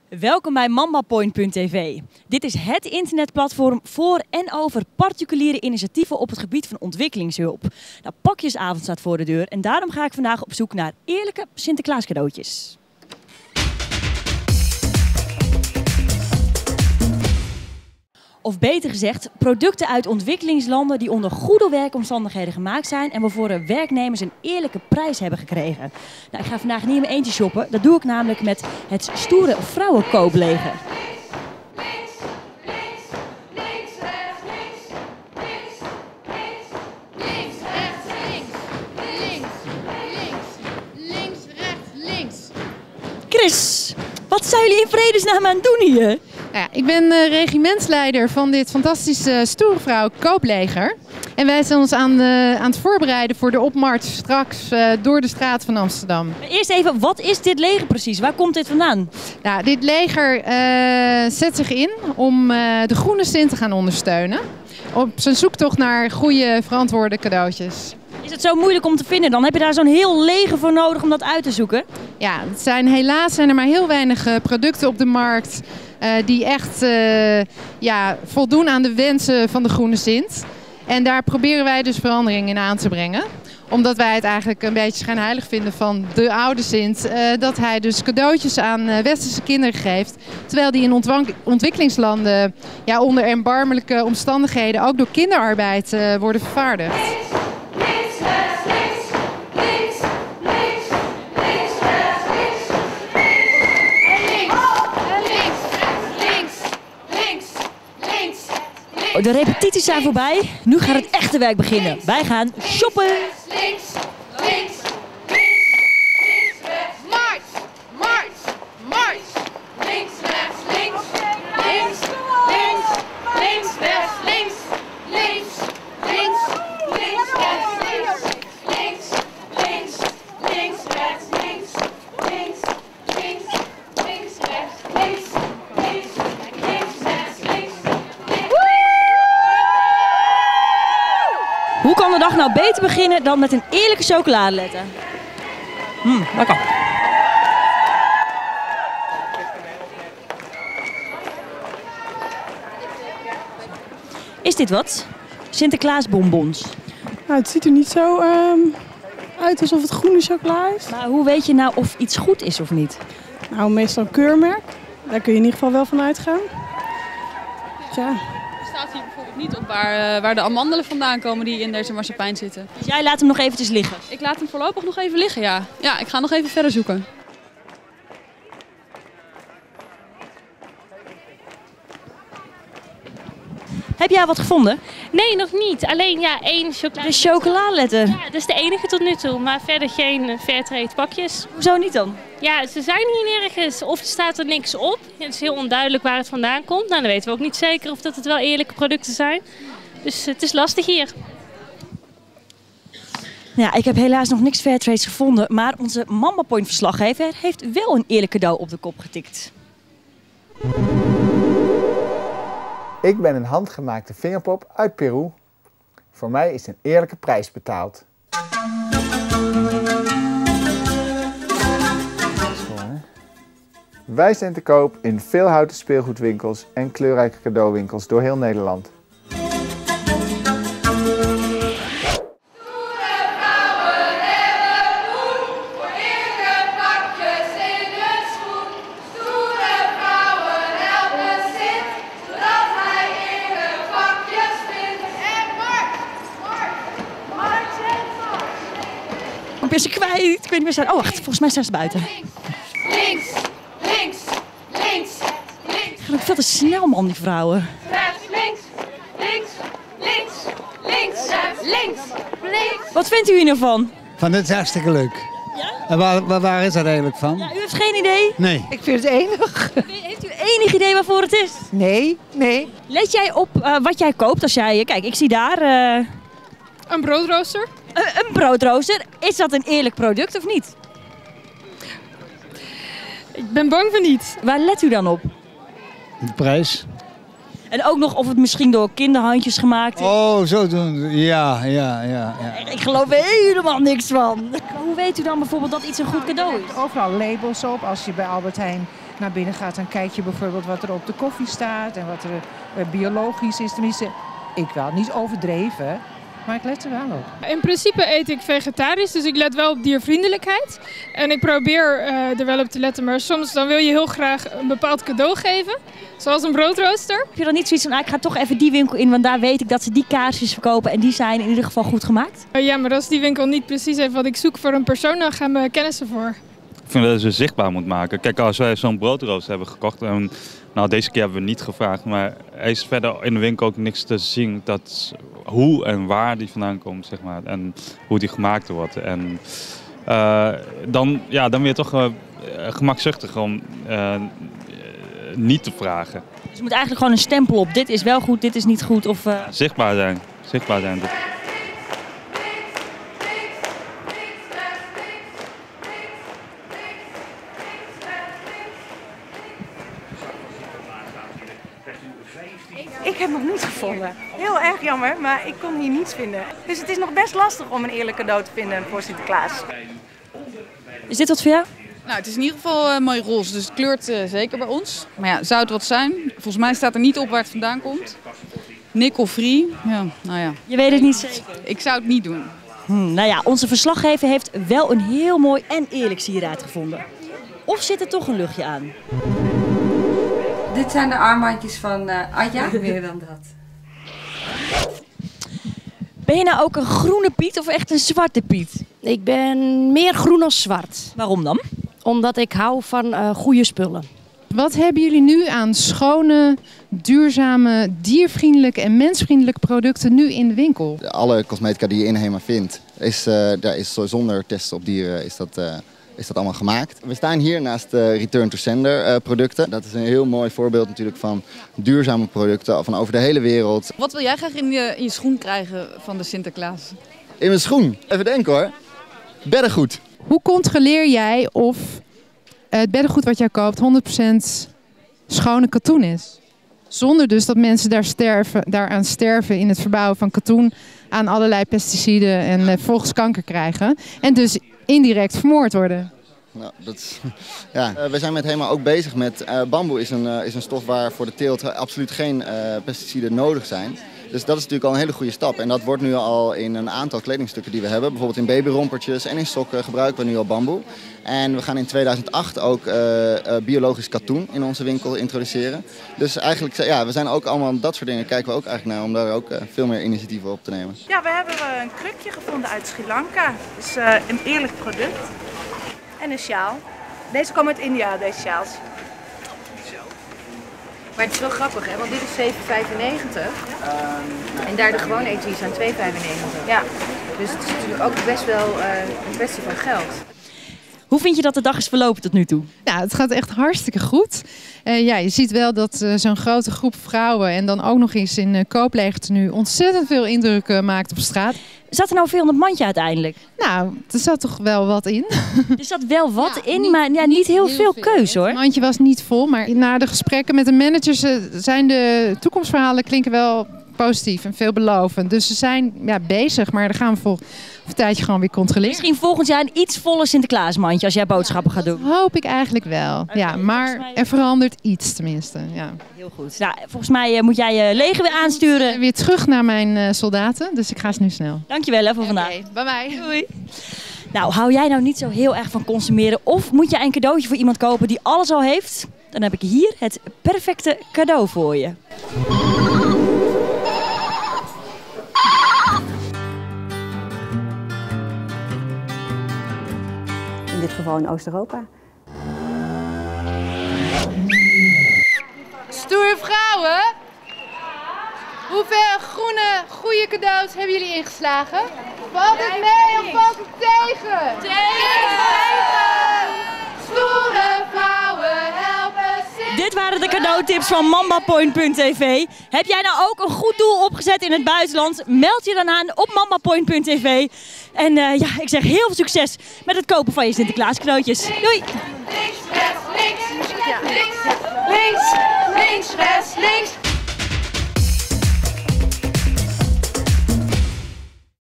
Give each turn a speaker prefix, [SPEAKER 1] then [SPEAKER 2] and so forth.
[SPEAKER 1] Welkom bij MambaPoint.tv. Dit is het internetplatform voor en over particuliere initiatieven op het gebied van ontwikkelingshulp. Nou, pakjesavond staat voor de deur en daarom ga ik vandaag op zoek naar eerlijke Sinterklaas cadeautjes. Of beter gezegd, producten uit ontwikkelingslanden die onder goede werkomstandigheden gemaakt zijn en waarvoor de werknemers een eerlijke prijs hebben gekregen. Nou, ik ga vandaag niet in mijn eentje shoppen, dat doe ik namelijk met het stoere vrouwenkoopleger.
[SPEAKER 2] Links, links, links, rechts, links, links, links, links, rechts, links, links, links, links, rechts, links.
[SPEAKER 1] Chris, wat zijn jullie in vredesnaam aan het doen hier?
[SPEAKER 3] Ja, ik ben regimentsleider van dit fantastische stoere vrouw koopleger. En wij zijn ons aan het voorbereiden voor de opmars straks door de straat van Amsterdam.
[SPEAKER 1] Eerst even, wat is dit leger precies? Waar komt dit vandaan?
[SPEAKER 3] Nou, dit leger zet zich in om de groene Sint te gaan ondersteunen. Op zijn zoektocht naar goede, verantwoorde cadeautjes.
[SPEAKER 1] Is het zo moeilijk om te vinden? Dan heb je daar zo'n heel leger voor nodig om dat uit te zoeken.
[SPEAKER 3] Ja, helaas zijn er maar heel weinig producten op de markt die echt voldoen aan de wensen van de groene Sint. En daar proberen wij dus verandering in aan te brengen. Omdat wij het eigenlijk een beetje schijnheilig vinden van de oude Sint. Dat hij dus cadeautjes aan westerse kinderen geeft. Terwijl die in ontwikkelingslanden onder erbarmelijke omstandigheden ook door kinderarbeid worden vervaardigd.
[SPEAKER 1] De repetities zijn voorbij, nu gaat het echte werk beginnen. Wij gaan shoppen!
[SPEAKER 2] Links, links, links, rechts, march, march, march. Links, rechts, links, links, links, links, rechts, links, links, links, links, rechts, links, links, links, links, rechts, links, links, links, links, rechts, links, links, links, rechts, links.
[SPEAKER 1] Hoe kan de dag nou beter beginnen dan met een eerlijke chocoladeletter? Lekker. Is dit wat? Sinterklaasbonbons.
[SPEAKER 4] Nou, het ziet er niet zo uit alsof het groene chocola is.
[SPEAKER 1] Maar hoe weet je nou of iets goed is of niet?
[SPEAKER 4] Nou, meestal een keurmerk. Daar kun je in ieder geval wel van uitgaan. Tja.
[SPEAKER 5] Er staat hier bijvoorbeeld niet op waar de amandelen vandaan komen die in deze marsepein zitten.
[SPEAKER 1] Dus jij laat hem nog eventjes liggen?
[SPEAKER 5] Ik laat hem voorlopig nog even liggen, ja. Ja, ik ga nog even verder zoeken.
[SPEAKER 1] Heb jij wat gevonden?
[SPEAKER 6] Nee, nog niet. Alleen één chocolade.
[SPEAKER 1] De chocoladeletter.
[SPEAKER 6] Ja, dat is de enige tot nu toe. Maar verder geen Fairtrade pakjes.
[SPEAKER 1] Hoezo niet dan?
[SPEAKER 6] Ja, ze zijn hier nergens. Of er staat er niks op. Het is heel onduidelijk waar het vandaan komt. Nou, dan weten we ook niet zeker of dat het wel eerlijke producten zijn. Dus het is lastig hier.
[SPEAKER 1] Ja, ik heb helaas nog niks Fairtrades gevonden. Maar onze MambaPoint verslaggever heeft wel een eerlijk cadeau op de kop getikt.
[SPEAKER 7] Ik ben een handgemaakte vingerpop uit Peru. Voor mij is een eerlijke prijs betaald. Wij zijn te koop in veel houten speelgoedwinkels en kleurrijke cadeauwinkels door heel Nederland.
[SPEAKER 1] Ik ben ze kwijt. Ik weet niet meer zijn. Oh, wacht. Volgens mij zijn ze buiten.
[SPEAKER 2] Links, links, links, links.
[SPEAKER 1] Gaat ook veel te snel, man, die vrouwen.
[SPEAKER 2] Rechts, links, links, links, links, rechts, links, links.
[SPEAKER 1] Wat vindt u hier nou van?
[SPEAKER 8] Van dit is hartstikke leuk.
[SPEAKER 1] Ja?
[SPEAKER 8] En waar is dat eigenlijk van?
[SPEAKER 1] Ja, u heeft geen idee?
[SPEAKER 8] Nee.
[SPEAKER 9] Ik vind het enig.
[SPEAKER 1] Heeft u enig idee waarvoor het is?
[SPEAKER 9] Nee.
[SPEAKER 1] Let jij op wat jij koopt als jij... Kijk, ik zie daar...
[SPEAKER 5] Een broodrooster.
[SPEAKER 1] Een broodrooster. Is dat een eerlijk product of niet?
[SPEAKER 5] Ik ben bang van niet.
[SPEAKER 1] Waar let u dan op?
[SPEAKER 8] De prijs.
[SPEAKER 1] En ook nog of het misschien door kinderhandjes gemaakt is.
[SPEAKER 8] Oh, zo doen. Ja.
[SPEAKER 1] Ik geloof er helemaal niks van. Hoe weet u dan bijvoorbeeld dat iets een goed cadeau is?
[SPEAKER 9] Overal labels op. Als je bij Albert Heijn naar binnen gaat, dan kijk je bijvoorbeeld wat er op de koffie staat en wat er biologisch is. Tenminste, ik wel. Niet overdreven, maar ik let er wel op.
[SPEAKER 10] In principe eet ik vegetarisch, dus ik let wel op diervriendelijkheid. En ik probeer er wel op te letten, maar soms dan wil je heel graag een bepaald cadeau geven. Zoals een broodrooster.
[SPEAKER 1] Heb je dan niet zoiets van, ik ga toch even die winkel in, want daar weet ik dat ze die kaarsjes verkopen en die zijn in ieder geval goed gemaakt?
[SPEAKER 10] Ja, maar als die winkel niet precies heeft wat ik zoek voor een persoon, dan gaan mijn kennissen voor.
[SPEAKER 11] Ik vind dat je ze zichtbaar moet maken. Kijk, als wij zo'n broodrooster hebben gekocht, nou deze keer hebben we niet gevraagd, maar er is verder in de winkel ook niks te zien hoe en waar die vandaan komt, zeg maar, en hoe die gemaakt wordt. En dan ben je toch gemakzuchtig om niet te vragen.
[SPEAKER 1] Dus er moet eigenlijk gewoon een stempel op. Dit is wel goed, dit is niet goed. Of,
[SPEAKER 11] Zichtbaar zijn. Zichtbaar zijn.
[SPEAKER 12] Ik heb nog niet gevonden. Heel erg jammer, maar ik kon hier niets vinden. Dus het is nog best lastig om een eerlijk cadeau te vinden voor Sinterklaas.
[SPEAKER 1] Is dit wat voor jou?
[SPEAKER 5] Nou, het is in ieder geval mooi roze, dus het kleurt zeker bij ons. Maar ja, zou het wat zijn? Volgens mij staat er niet op waar het vandaan komt. Nickel-free, ja, nou ja.
[SPEAKER 1] Je weet het niet zeker?
[SPEAKER 5] Ik zou het niet doen.
[SPEAKER 1] Nou ja, onze verslaggever heeft wel een heel mooi en eerlijk sieraad gevonden. Of zit er toch een luchtje aan?
[SPEAKER 13] Dit zijn de armbandjes van Adja. Meer dan dat.
[SPEAKER 1] Ben je nou ook een groene Piet of echt een zwarte Piet?
[SPEAKER 14] Ik ben meer groen als zwart.
[SPEAKER 1] Waarom dan?
[SPEAKER 14] Omdat ik hou van goede spullen.
[SPEAKER 3] Wat hebben jullie nu aan schone, duurzame, diervriendelijke en mensvriendelijke producten nu in de winkel?
[SPEAKER 15] Alle cosmetica die je in HEMA vindt, daar is zonder testen op dieren is dat allemaal gemaakt. We staan hier naast Return to Sender producten. Dat is een heel mooi voorbeeld natuurlijk van duurzame producten van over de hele wereld.
[SPEAKER 5] Wat wil jij graag in je schoen krijgen van de Sinterklaas?
[SPEAKER 15] In mijn schoen? Even denken hoor. Beddengoed.
[SPEAKER 3] Hoe controleer jij of het beddengoed wat jij koopt 100% schone katoen is? Zonder dus dat mensen daaraan sterven in het verbouwen van katoen, aan allerlei pesticiden en volgens kanker krijgen. En dus indirect vermoord worden.
[SPEAKER 15] Nou, we zijn met HEMA ook bezig met bamboe is een stof waar voor de teelt absoluut geen pesticiden nodig zijn. Dus dat is natuurlijk al een hele goede stap. En dat wordt nu al in een aantal kledingstukken die we hebben. Bijvoorbeeld in babyrompertjes en in sokken gebruiken we nu al bamboe. En we gaan in 2008 ook biologisch katoen in onze winkel introduceren. Dus eigenlijk, we zijn ook allemaal dat soort dingen kijken we ook eigenlijk naar om daar ook veel meer initiatieven op te nemen.
[SPEAKER 12] Ja, we hebben een krukje gevonden uit Sri Lanka. Dus een eerlijk product. En een sjaal. Deze komen uit India, deze sjaals.
[SPEAKER 13] Maar het is wel grappig, hè? Want dit is 7,95 en daar de gewone etuies aan 2,95. Ja, dus het is natuurlijk ook best wel een kwestie van geld.
[SPEAKER 1] Hoe vind je dat de dag is verlopen tot nu toe?
[SPEAKER 3] Nou, het gaat echt hartstikke goed. Je ziet wel dat zo'n grote groep vrouwen en dan ook nog eens in kooplegertenue ontzettend veel indruk maakt op straat.
[SPEAKER 1] Zat er nou veel in het mandje uiteindelijk?
[SPEAKER 3] Nou, er zat toch wel wat in.
[SPEAKER 1] Er zat wel wat in, maar niet heel veel keus hoor.
[SPEAKER 3] Het mandje was niet vol, maar na de gesprekken met de managers zijn de toekomstverhalen klinken wel positief en veelbelovend. Dus ze zijn bezig, maar dan gaan we voor een tijdje gewoon weer controleren.
[SPEAKER 1] Misschien volgend jaar een iets voller Sinterklaasmandje als jij boodschappen gaat doen.
[SPEAKER 3] Dat hoop ik eigenlijk wel. Okay, ja, maar er verandert iets tenminste. Ja.
[SPEAKER 1] Heel goed. Nou, volgens mij moet jij je leger weer aansturen.
[SPEAKER 3] Weer terug naar mijn soldaten, dus ik ga nu snel.
[SPEAKER 1] Dankjewel voor vandaag.
[SPEAKER 3] Bye bye.
[SPEAKER 1] Doei. Nou, hou jij nou niet zo heel erg van consumeren of moet jij een cadeautje voor iemand kopen die alles al heeft? Dan heb ik hier het perfecte cadeau voor je.
[SPEAKER 16] In dit geval in Oost-Europa.
[SPEAKER 3] Stoere vrouwen! Hoeveel groene, goede cadeaus hebben jullie ingeslagen? Valt het mee of valt het tegen? Tegen! Stoere vrouwen helpen zich.
[SPEAKER 1] Dit waren de cadeautips van mambapoint.tv. Heb jij nou ook een goed doel opgezet in het buitenland? Meld je dan aan op mambapoint.tv. En ik zeg heel veel succes met het kopen van je Sinterklaas cadeautjes. Doei!
[SPEAKER 2] Links, rechts, links. Ja. Links, links, rechts, links.